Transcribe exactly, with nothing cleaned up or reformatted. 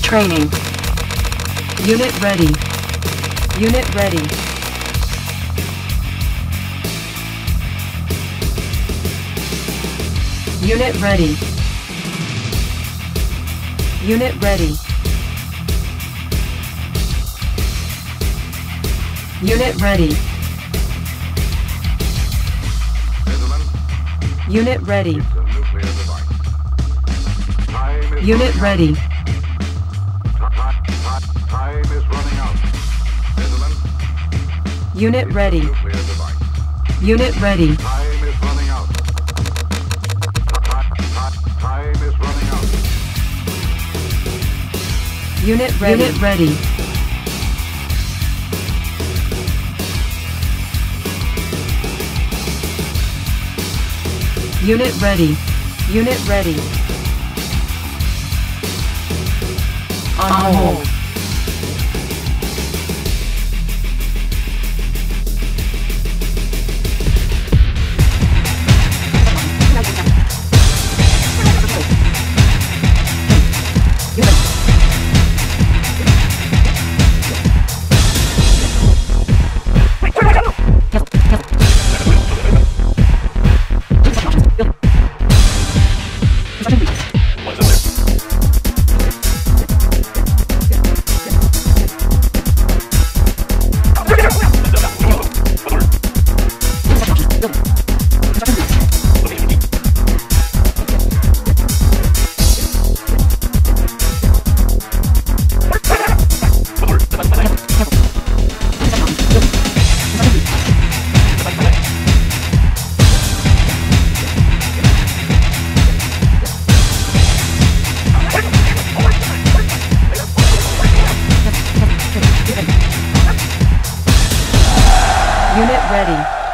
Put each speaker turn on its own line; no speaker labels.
Training. Unit ready. Unit ready. Unit ready. Unit ready. Unit ready.
Gentlemen,
Unit ready.
it's a nuclear device. Time is
Unit
running
ready.
out. Ti- ti- Time is running out. Gentlemen,
Unit
it's
ready.
a nuclear device.
Unit ready.
Time is running out. Ti- ti- Time is running out.
Unit ready. Unit ready. Unit ready. Unit ready. On hold. Unit ready.